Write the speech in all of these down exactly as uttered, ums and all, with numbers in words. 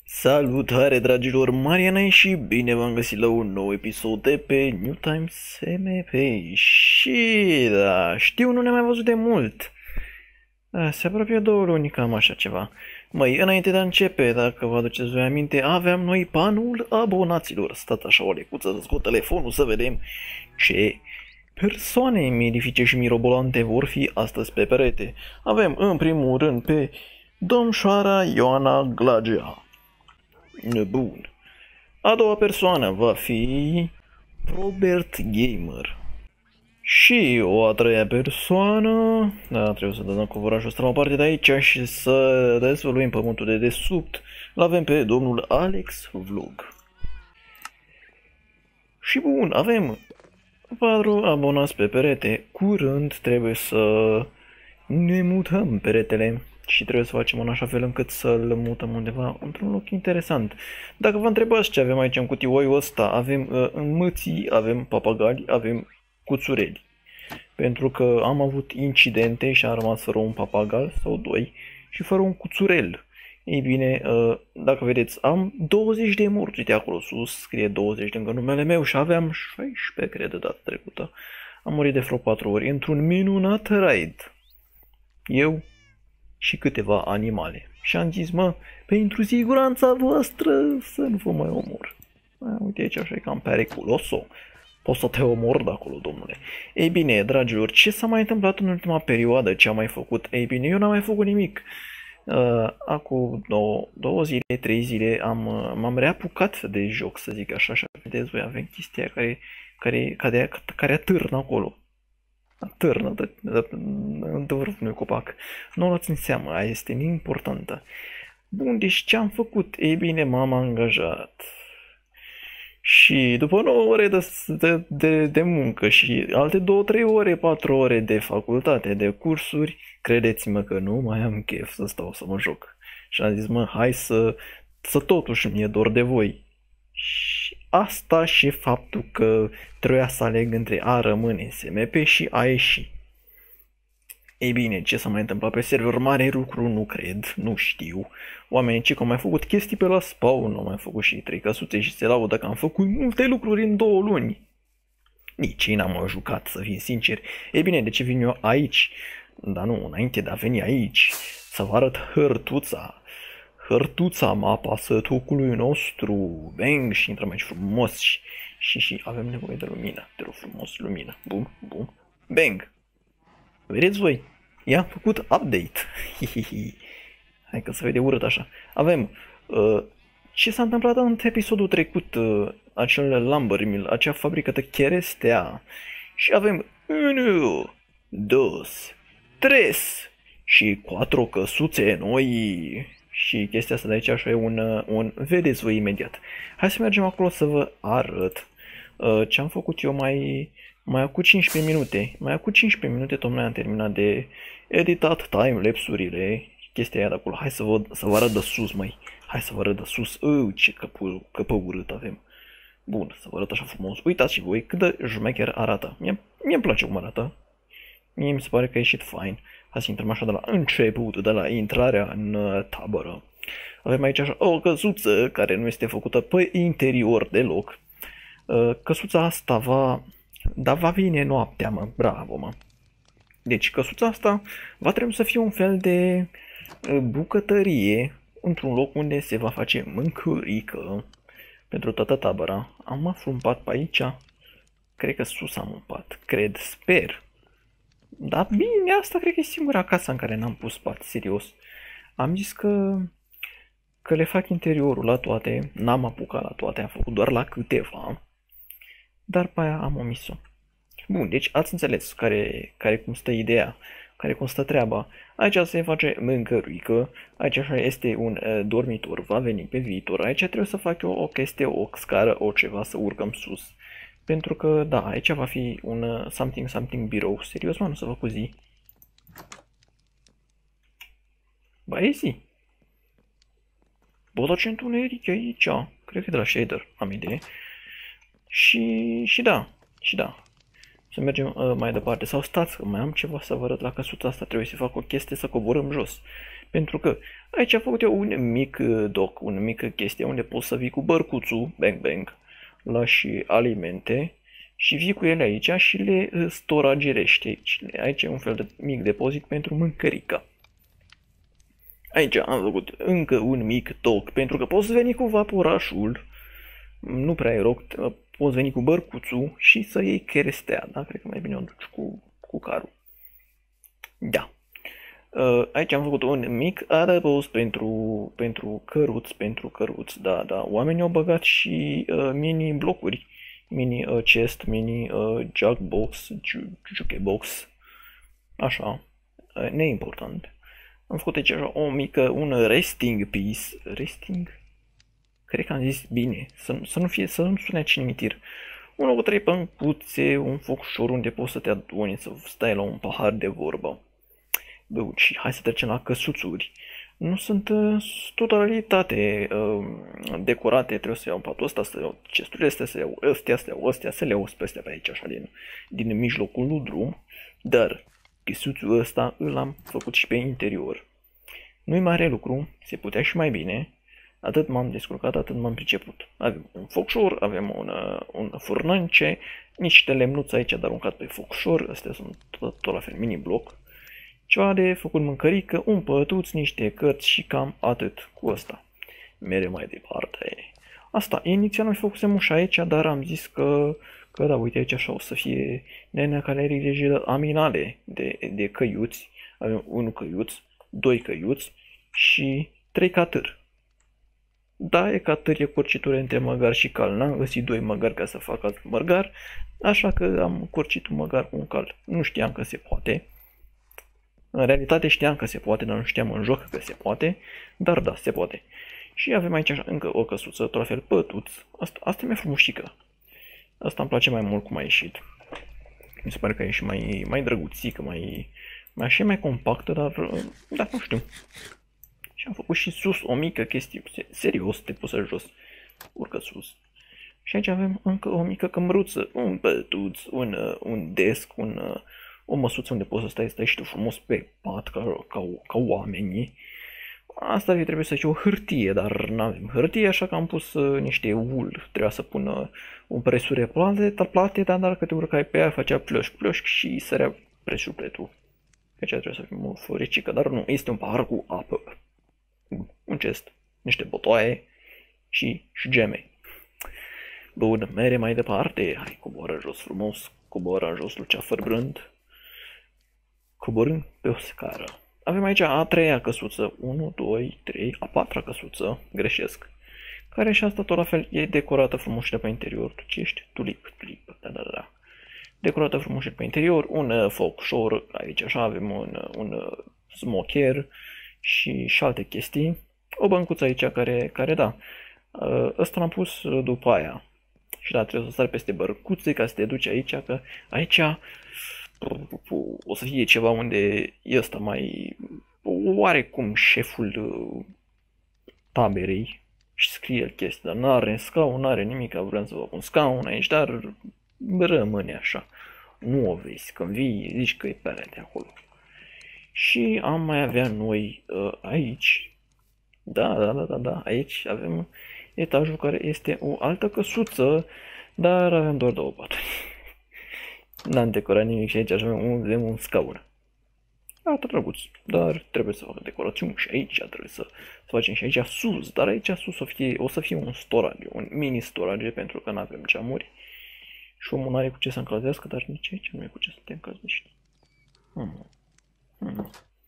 Salutare dragilor, Mariana și bine v-am găsit la un nou episod de pe New Times M P. Și da, știu, nu ne-am mai văzut de mult. Da, se apropie două luni, cam așa ceva. Măi, înainte de a începe, dacă vă aduceți voi aminte, aveam noi panul abonaților. Stați așa o lecuță să scot telefonul să vedem ce persoane mirifice și mirobolante vor fi astăzi pe perete. Avem în primul rând pe domnșoara Ioana Glagea. Bun. A doua persoană va fi Robert Gamer. Și o a treia persoană, da, trebuie să dăm covorajul ăsta la o parte de aici și să dezvăluim pământul de desubt. L-avem pe domnul Alex Vlog. Și bun, avem patru abonați pe perete. Curând trebuie să ne mutăm peretele. Și trebuie să facem în așa fel încât să-l mutăm undeva într-un loc interesant. Dacă vă întrebați ce avem aici în cutioiul ăsta, avem uh, mății, avem papagali, avem cuțureli. Pentru că am avut incidente și am rămas fără un papagal sau doi și fără un cuțurel. Ei bine, uh, dacă vedeți, am douăzeci de morți, uite acolo sus, scrie douăzeci lângă numele meu și aveam șaisprezece, cred, de data trecută. Am murit de vreo patru ori într-un minunat raid. Eu și câteva animale. Și am zis, mă, pentru siguranța voastră să nu vă mai omor. A, uite aici așa e cam periculoso. Poți să te omor de acolo, domnule. Ei bine, dragilor, ce s-a mai întâmplat în ultima perioadă? Ce am mai făcut? Ei bine, eu n-am mai făcut nimic. Uh, acum două, două zile, trei zile am, uh, m-am reapucat de joc, să zic așa. Și vedeți voi, avem chestia care, care, care, care atârnă acolo. Târnă de, de, de, de vârful unui copac. Nu o luați în seamă, aia este importantă. Bun, deci ce am făcut? Ei bine, m-am angajat. Și după nouă ore de, de, de, de muncă și alte două trei ore, patru ore de facultate, de cursuri, credeți-mă că nu mai am chef să stau să mă joc. Și am zis, mă, hai să, să totuși mi-e dor de voi. Și asta și faptul că trebuia să aleg între a rămâne S M P și a ieși. Ei bine, ce s-a mai întâmplat pe server? Mare lucru nu cred, nu știu. Oamenii ce că au mai făcut chestii pe la spawn, au mai făcut și trei căsuțe și se laudă că am făcut multe lucruri în două luni. Nici ei n-am jucat, să fim sinceri. Ei bine, de ce vin eu aici? Dar nu, înainte de a veni aici, să vă arăt hărtuța. Hărtuța mapa sătucului nostru. Bang, și intrăm aici frumos și, și, și avem nevoie de lumină. Te rog frumos, lumină. Bum, bum. Bang. Vedeți voi? I-am făcut update. Hihihi. Hai că se vede urât așa. Avem uh, ce s-a întâmplat în episodul trecut, uh, acel lumber mill, acea fabrică de cherestea. Și avem unu, doi, trei și patru căsuțe noi. Și chestia asta de aici așa e un, un... vedeți voi imediat. Hai să mergem acolo să vă arăt uh, ce am făcut eu mai... Mai acum cincisprezece minute. Mai acum cincisprezece minute tocmai am terminat de editat timelapse-urile. Chestia aia de acolo. Hai să vă, să vă arăt de sus, măi. Hai să vă arăt de sus. Uu, ce căpă, căpă urât avem. Bun, să vă arăt așa frumos. Uitați și voi cât de jmecher arată. Mie îmi place cum arată. Mie mi se pare că a ieșit fain. Hai să intrăm așa de la început, de la intrarea în tabără. Avem aici așa o căsuță care nu este făcută pe interior deloc. Căsuța asta va... Dar va vine noaptea, mă. Bravo, mă. Deci căsuța asta va trebui să fie un fel de bucătărie într-un loc unde se va face mâncărică pentru toată tabăra. Am aflat un pat pe aici. Cred că sus am un pat. Cred, sper. Dar bine, asta cred că e singura casă în care n-am pus pat, serios. Am zis că, că le fac interiorul la toate, n-am apucat la toate, am făcut doar la câteva, dar pe aia am omis-o. Bun, deci ați înțeles care, care cum stă ideea, care cum stă treaba. Aici se face mâncăruică, aici așa este un uh, dormitor, va veni pe viitor, aici trebuie să fac eu o chestie, o scară, o ceva, să urcăm sus. Pentru că, da, aici va fi un uh, something something birou. Serios, mă, nu să vă cu zi. Ba, e zi. Bă, dar ce întuneric e aici? Cred că de la shader, am idee. Și, și da, și da. Să mergem uh, mai departe. Sau stați, că mai am ceva să vă arăt la căsuța asta. Trebuie să fac o chestie să coborâm jos. Pentru că aici am făcut eu un mic doc, un mic chestie unde poți să vii cu bărcuțul, bang bang, lași alimente și vii cu ele aici și le storagerești aici. Aici e un fel de mic depozit pentru mâncărică. Aici am făcut încă un mic doc, pentru că poți veni cu vaporașul, nu prea e rog, poți veni cu bărcuțul și să iei cherestea, da? Cred că mai bine o duci cu, cu carul. Da. Aici am făcut un mic adăpost pentru, pentru căruți, pentru căruți, da, da. Oamenii au băgat și uh, mini blocuri, mini uh, chest, mini uh, jug box, juke box, așa, uh, neimportant. Am făcut aici așa o mică, un resting piece, resting? Cred că am zis bine, să, să nu fie, să nu sune cimitir. Unul cu trei pâncuțe, un focșor unde poți să te aduni, să stai la un pahar de vorbă. Bă, și hai să trecem la căsuțuri. Nu sunt uh, totalitate uh, decorate, trebuie să iau patul ăsta, să iau cesturile astea, să iau ăstea, să iau ăstea, să le iau pe astea pe aici, așa, din, din mijlocul lui drum. Dar căsuțul ăsta îl am făcut și pe interior. Nu-i mare lucru, se putea și mai bine. Atât m-am descurcat, atât m-am priceput. Avem un focșor, avem un, un furnance, niște lemnuți aici de aruncat pe focșor, astea sunt tot, tot la fel mini bloc. Ceva de făcut mâncărică, un pătuț, niște cărți și cam atât cu asta. Mere mai departe. Asta, inițial noi făcusem ușa aici, dar am zis că, că da, uite aici așa o să fie nenea care rigă aminale de, de căiuți. Avem un căiuț, doi căiuți și trei catâri. Da, e catâri, e curcitură între măgar și cal. N-am găsit doi măgari ca să fac măgar, așa că am curcit un măgar cu un cal. Nu știam că se poate. În realitate știam că se poate, dar nu știam în joc că se poate, dar da, se poate. Și avem aici așa, încă o căsuță, tot la fel pătuț. Asta, asta mi-e frumușică. Asta îmi place mai mult cum a ieșit. Mi se pare că e și mai, mai drăguțică, mai, mai așa mai compactă, dar da, nu știu. Și am făcut și sus o mică chestie, serios, te pus jos, urcă sus. Și aici avem încă o mică cămăruță, un pătuț, un, un desk, un... o măsuță unde poți să stai, stai și tu frumos pe pat, ca, ca, ca oamenii. Asta trebuie să fie o hârtie, dar nu avem hârtie, așa că am pus uh, niște ul. Trebuia să pun uh, un presure plate, plate, dar dacă te urcai pe ea, făcea plășc, plășc și sărea presupletul. Deci trebuie să fie o furicică, dar nu, este un pahar cu apă. Un chest, niște botoaie și, și geme. Bun, mere mai departe. Hai, coboară jos frumos, coboară jos Luceafăr brând. Coborând pe o scară. Avem aici a treia căsuță, unu, doi, trei, a patra căsuță, greșesc, care și asta tot la fel e decorată frumos de pe interior. Tu ce ești? Tulip, tulip, da, da, da. Decorată frumos de pe interior, un uh, focșor, aici așa avem un, un uh, smoker și, și alte chestii. O băncuță aici care, care da, uh, ăsta l-am pus după aia. Și da, trebuie să sari peste bărcuțe ca să te duci aici, că aici o să fie ceva unde e ăsta mai oarecum șeful taberei și scrie el chestii, dar n-are scaun, n-are nimic, vreau să vă pun scaun aici, dar rămâne așa. Nu o vezi, când vii, zici că e pe alea de acolo. Și am mai avea noi aici, da, da, da, da, da, aici avem etajul care este o altă căsuță, dar avem doar două paturi. N-am decorat nimic și aici avem un, avem un scaun. Arată drăguț, dar trebuie să facă decorațiuni și aici, trebuie să, să facem și aici sus, dar aici sus o, fie, o să fie un storage, un mini storage, pentru că nu avem geamuri. Și omul nu are cu ce să încălzească, dar nici aici nu e cu ce să te încălzești. Hmm. Hmm.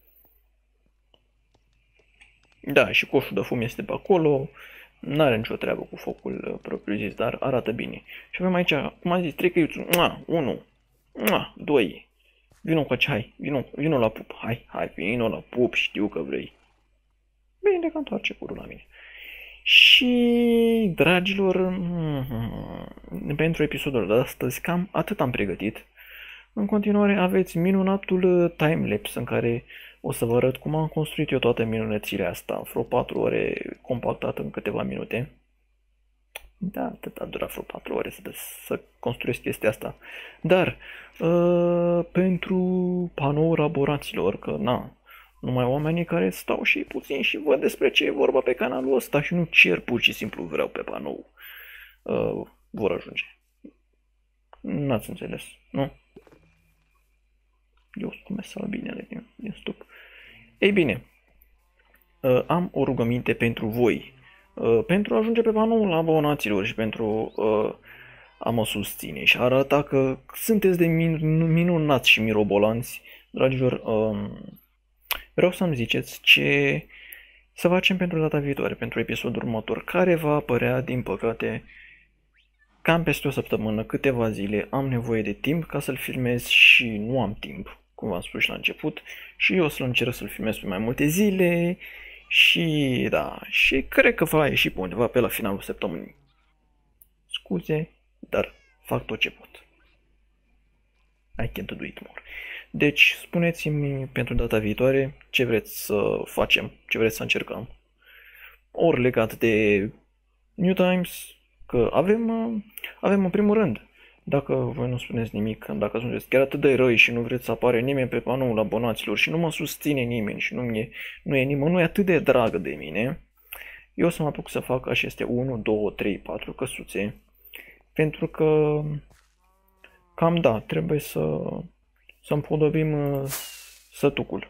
Da, și coșul de fum este pe acolo. N-are nicio treabă cu focul propriu zis, dar arată bine. Și avem aici, cum am zis, trei căiuți. unu, doi. Vino cu aici, hai, vino, vino la pup. Hai, hai, vino la pup, știu că vrei. Bine că întoarce curul la mine. Și, dragilor, pentru episodul de astăzi cam atât am pregătit. În continuare aveți minunatul timelapse în care o să vă arăt cum am construit eu toate minunățile astea, vreo patru ore compactat în câteva minute. Da, atât a durat vreo patru ore să, să construiesc chestia asta. Dar, uh, pentru panoul laboraților, că na, Numai oamenii care stau și puțin și văd despre ce e vorba pe canalul ăsta și nu cer pur și simplu vreau pe panou. Uh, vor ajunge. N-ați înțeles, nu? Eu sunt cum să binele din, din stup. Ei bine, uh, am o rugăminte pentru voi. Uh, pentru a ajunge pe panoul abonaților și pentru uh, a mă susține și arăta că sunteți de min minunați și mirobolanți, dragilor. Uh, vreau să-mi ziceți ce să facem pentru data viitoare, pentru episodul următor, care va apărea, din păcate, cam peste o săptămână, câteva zile. Am nevoie de timp ca să-l filmez și nu am timp, cum v-am spus și la început, și eu o să-l încerc să-l filmez pe mai multe zile și da, și cred că va ieși pe undeva pe la finalul săptămânii. Scuze, dar fac tot ce pot. I can't do it more. Deci, spuneți-mi pentru data viitoare ce vreți să facem, ce vreți să încercăm. Ori legat de New Times, că avem, avem în primul rând, dacă voi nu spuneți nimic, dacă sunteți chiar atât de răi și nu vreți să apare nimeni pe panoul abonaților și nu mă susține nimeni și nu, e, nu e nimănui atât de dragă de mine, eu o să mă apuc să fac aceste unu, doi, trei, patru căsuțe, pentru că cam da, trebuie să să împodobim sătucul.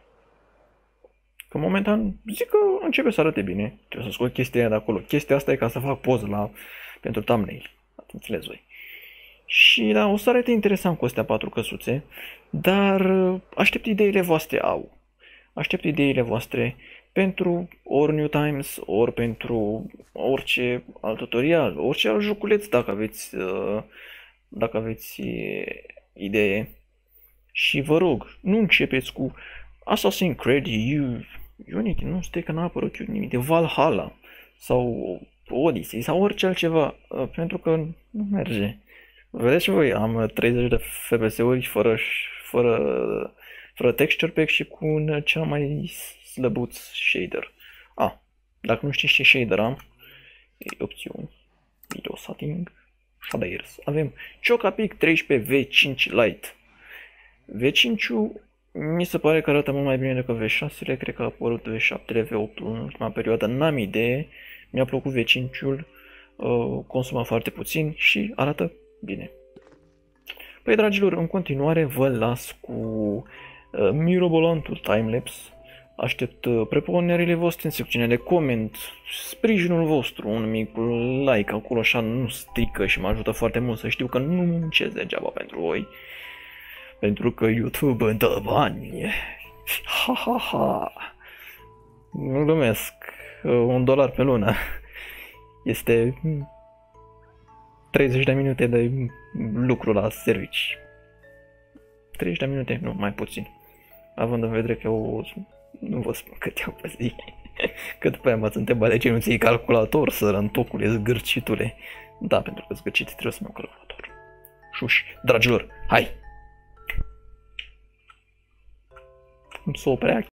Că momentan zic că începe să arate bine. Trebuie să scot chestia aia de acolo. Chestia asta e ca să fac poză la, pentru thumbnail. Ați înțeles voi. Și da, o să arate interesant cu astea patru căsuțe, dar aștept ideile voastre, au. Aștept ideile voastre pentru ori New Times, ori pentru orice alt tutorial, orice alt joculeț, dacă aveți, dacă aveți idee. Și vă rog, nu începeți cu Assassin's Creed, Unity, nu stai că n-a apărut nimic de Valhalla sau Odyssey sau orice altceva, pentru că nu merge. Vedeți și voi, am treizeci de F P S-uri fără, fără, fără texture pack și cu un cel mai slăbuț shader. Ah, dacă nu știți ce shader am, e opțiuni, video setting, shaders. Avem Chocapic treisprezece V cinci Lite. V cinci-ul mi se pare că arată mult mai bine decât V șase-le, cred că a apărut V șapte, V opt în ultima perioadă, n-am idee, mi-a plăcut V cinci-ul, uh, consumă foarte puțin și arată bine. Păi, dragilor, în continuare vă las cu uh, mirobolantul timelapse, aștept uh, propunerile voastre în secțiunea de coment, sprijinul vostru, un mic like acolo, așa nu strică și mă ajută foarte mult să știu că nu muncesc degeaba pentru voi. Pentru că YouTube îmi dă bani. Ha, ha, ha. Nu glumesc. Un dolar pe lună. Este treizeci de minute de lucru la servici. treizeci de minute? Nu, mai puțin. Având în vedere că eu nu vă spun cât iau pe zi. Că după aia m-ați întrebat de ce nu ții calculator, sărăntocule, zgârcitule. Da, pentru că zgârcit trebuie să-mi iau calculator. Șuși, dragilor, hai! Să oprea